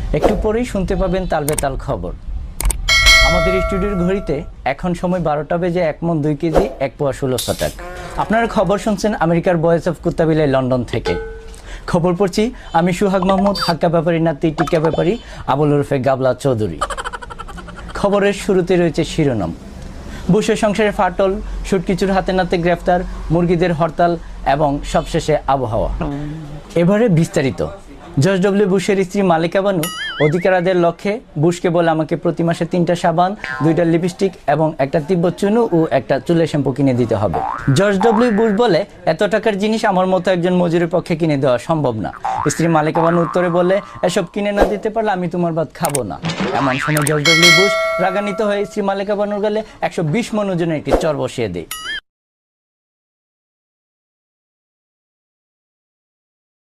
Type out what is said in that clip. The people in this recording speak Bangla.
একটু পরেই শুনতে পাবেন তালবেতাল খবর। আমাদের স্টুডিওর ঘড়িতে এখন সময় 12টা বেজে 1 মণ 2 কেজি 1 পোয়া 16 শতাক। আপনারা খবর শুনছেন আমেরিকার ভয়েস অফ কুত্তাবিলাই লন্ডন থেকে। খবর পড়ছি আমি সুহাগ মাহমুদ, হাক্কা ব্যাপারী নাতি টিকা ব্যাপারী আবুল ওরফে গাবলা চৌধুরী। খবরের শুরুতে রয়েছে শিরোনাম। বুশের সংসারে ফাটল, সুটকিচুর হাতে নাতে গ্রেফতার, মুরগিদের হরতাল এবং সবশেষে আবহাওয়া। এবারে বিস্তারিত। জর্জ ডব্লিউ বুশের স্ত্রী মালিকা বানু অধিকার আদায়ের লক্ষ্যে বুশকে বলে আমাকে প্রতি মাসে 3টা সাবান, 2টা লিপস্টিক এবং একটা তিব্বত চুনু ও একটা চুলের শ্যাম্পু কিনে দিতে হবে। জর্জ ডব্লিউ বুশ বলে এত টাকার জিনিস আমার মতো একজন মজুরের পক্ষে কিনে দেওয়া সম্ভব না। স্ত্রী মালিকা বানু উত্তরে বলে এসব কিনে না দিতে পারলে আমি তোমার ভাত খাবো না। এমন সময় জর্জ ডব্লিউ বুশ রাগান্বিত হয়ে স্ত্রী মালিকা বানুর গালে 120 মণ ওজনের একটি চর বসিয়ে দেয়।